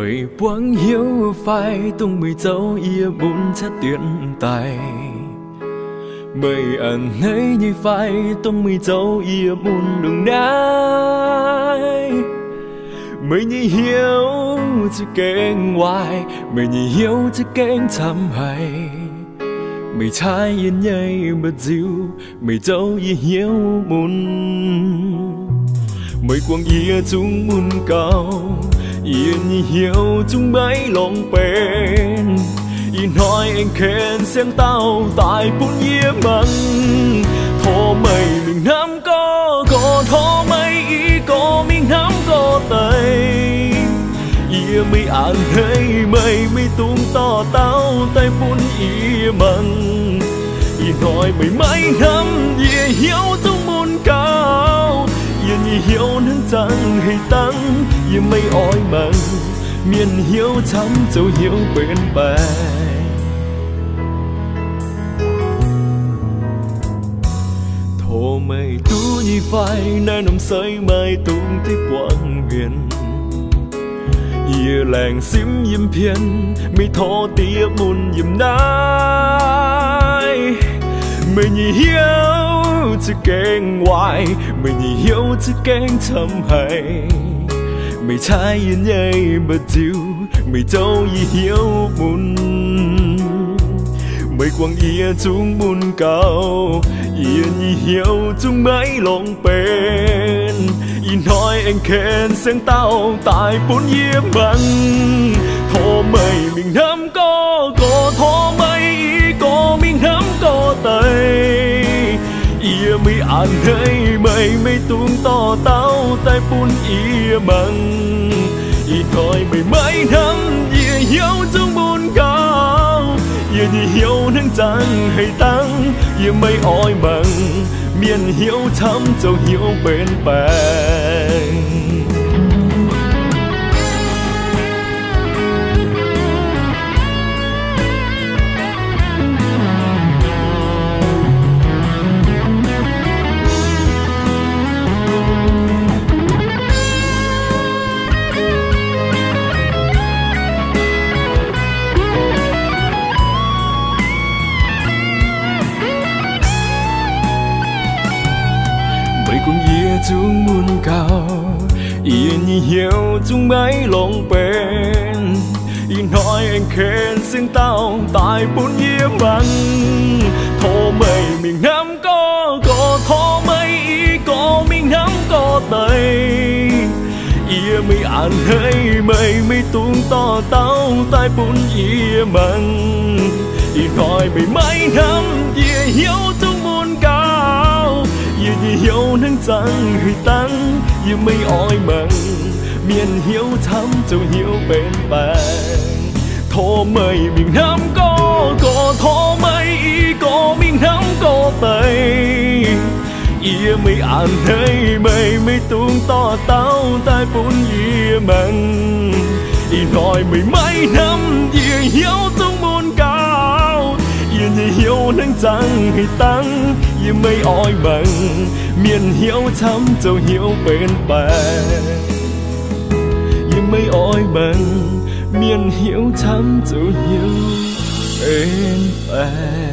Mây quang hiếu phai tung mây dấu ia bốn chất tuyển tài. Mây ẩn thấy như phai tung mây dấu ia bốn đường đai. Mây như hiếu chứ kênh ngoài, mây như hiếu chứ kênh chăm hay. Mây trái yên nhây bật dịu, mây dấu ia hiếu bốn. Mây quang ia chúng muôn cao, yên như hiếu chúng bấy lòng bên. Yên nói anh khen xem tao tại bốn ia măng. Thô mây mình nắm có thô mây ý có mình nắm có tay. Ia mây ăn hay mây tung to tao tay bốn ia măng. Yên nói mây nắm ia hiếu chúng muôn cao. Yên như hiếu nâng trăng hay tăng, yên mây oi măng miền hiếu chăm dấu hiếu bên bè. Thô mây tú như phai nơi nằm sơi mai tung tiếp quang huyền. Ia làng xím yếm phiền mây thô tiếp muôn yếm nai. Mây như hiếu chứ kênh ngoài, mây như hiếu chứ kênh chăm hay. Mây trái yên nhây bật dịu, mây dấu y hiếu muôn. Mây quang ia chúng muôn cao, yên như hiếu chúng mấy lòng bên. Yên nói anh khen xem tao tại bốn ia măng. Thô mây mình nắm có thô mây có mình nắm có tay. Ia mây ăn hay mây tung to tao tay bốn ia măng. Yên nói mây nắm ia hiếu chúng muôn cao. Ia như hiếu nâng trăng hay tăng, ia mây oi măng miền hiếu thắm dấu hiếu bên bèn. Cũng ia chúng muôn cao, yên như hiếu chúng mấy lòng bên. Yên nói anh khen xin tao tại bốn ia măng. Thô mây mình nắm có thô mây ý có mình nắm có tay. Ia mây ăn hay mây tung to tao tại bốn ia măng. Yên nói mây nắm ia hiếu chúng muôn cao. Ia như hiếu nâng trăng hơi tăng, ia mây oi măng miền hiếu thắm dấu hiếu bên bèn. Thô mây mình nắm có thô mây ý có mình nắm có tay. Ia mây ăn hay mây tung to tao tai bốn ia măng. Yên nói mây nắm ia hiếu tung muôn cao. Ia như hiếu nâng trăng hay tăng, ia mây oi măng miền hiếu thắm dấu hiếu bên bèn. Ia mây oi măng miền hiếu thắm dấu hiếu bên bèn.